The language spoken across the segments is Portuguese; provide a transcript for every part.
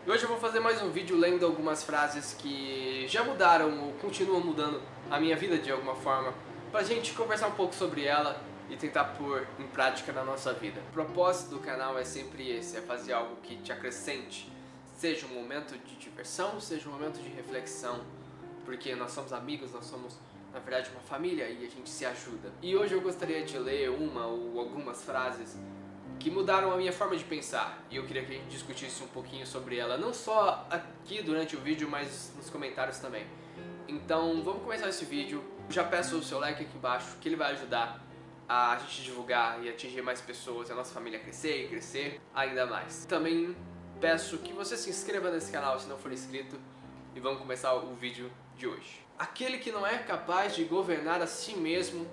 E hoje eu vou fazer mais um vídeo lendo algumas frases que já mudaram ou continuam mudando a minha vida de alguma forma, pra gente conversar um pouco sobre ela e tentar pôr em prática na nossa vida. O propósito do canal é sempre esse, é fazer algo que te acrescente, seja um momento de diversão, seja um momento de reflexão, porque nós somos amigos, nós somos na verdade uma família e a gente se ajuda. E hoje eu gostaria de ler uma ou algumas frases que mudaram a minha forma de pensar, e eu queria que a gente discutisse um pouquinho sobre ela, não só aqui durante o vídeo, mas nos comentários também. Então vamos começar esse vídeo. Já peço o seu like aqui embaixo, que ele vai ajudar a gente divulgar e atingir mais pessoas, a nossa família crescer e crescer ainda mais. Também peço que você se inscreva nesse canal se não for inscrito, e vamos começar o vídeo de hoje. Aquele que não é capaz de governar a si mesmo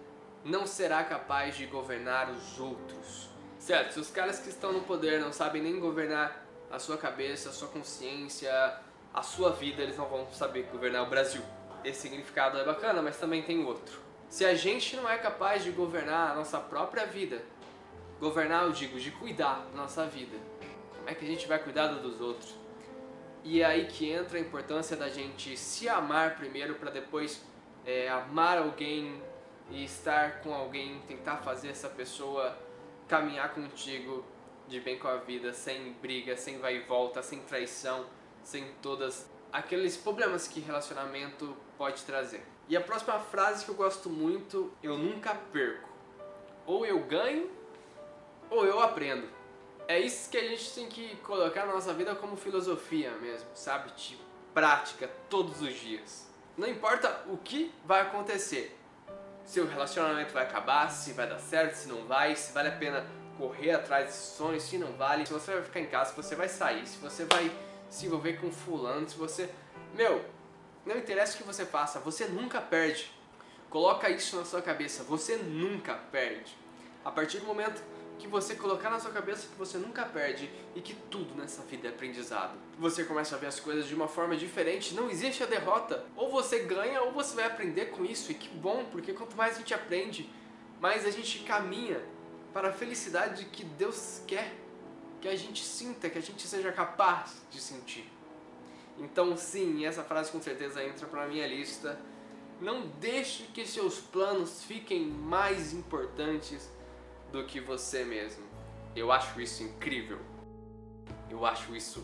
não será capaz de governar os outros. Certo, se os caras que estão no poder não sabem nem governar a sua cabeça, a sua consciência, a sua vida, eles não vão saber governar o Brasil. Esse significado é bacana, mas também tem outro. Se a gente não é capaz de governar a nossa própria vida, governar, eu digo, de cuidar da nossa vida, como é que a gente vai cuidar dos outros? E é aí que entra a importância da gente se amar primeiro para depois amar alguém e estar com alguém, tentar fazer essa pessoa caminhar contigo de bem com a vida, sem briga, sem vai e volta, sem traição, sem todas aqueles problemas que relacionamento pode trazer. E a próxima frase que eu gosto muito: eu nunca perco. Ou eu ganho, ou eu aprendo. É isso que a gente tem que colocar na nossa vida como filosofia mesmo, sabe? De prática, todos os dias. Não importa o que vai acontecer. Se o relacionamento vai acabar, se vai dar certo, se não vai, se vale a pena correr atrás desses sonhos, se não vale, se você vai ficar em casa, se você vai sair, se você vai se envolver com fulano, se você... não interessa o que você faça, você nunca perde. Coloca isso na sua cabeça, você nunca perde. A partir do momento que você colocar na sua cabeça que você nunca perde e que tudo nessa vida é aprendizado, você começa a ver as coisas de uma forma diferente. Não existe a derrota, ou você ganha ou você vai aprender com isso. E que bom, porque quanto mais a gente aprende, mais a gente caminha para a felicidade que Deus quer que a gente sinta, que a gente seja capaz de sentir. Então sim, essa frase com certeza entra para a minha lista. Não deixe que seus planos fiquem mais importantes do que você mesmo. Eu acho isso incrível. Eu acho isso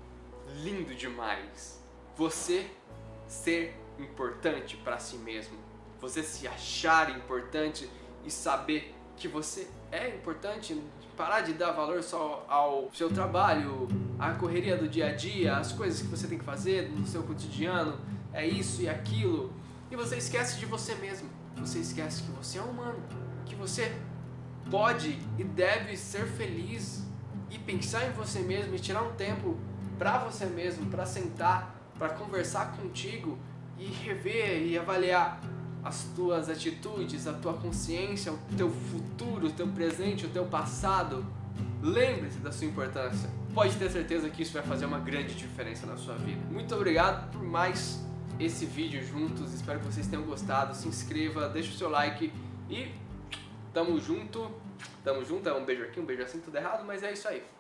lindo demais. Você ser importante para si mesmo. Você se achar importante e saber que você é importante. Parar de dar valor só ao seu trabalho, à correria do dia a dia, às coisas que você tem que fazer no seu cotidiano. É isso e aquilo. E você esquece de você mesmo. Você esquece que você é humano. Que você pode e deve ser feliz e pensar em você mesmo e tirar um tempo para você mesmo, para sentar, para conversar contigo e rever e avaliar as tuas atitudes, a tua consciência, o teu futuro, o teu presente, o teu passado. Lembre-se da sua importância. Pode ter certeza que isso vai fazer uma grande diferença na sua vida. Muito obrigado por mais esse vídeo juntos. Espero que vocês tenham gostado. Se inscreva, deixa o seu like e tamo junto, é um beijo aqui, um beijo assim, tudo errado, mas é isso aí.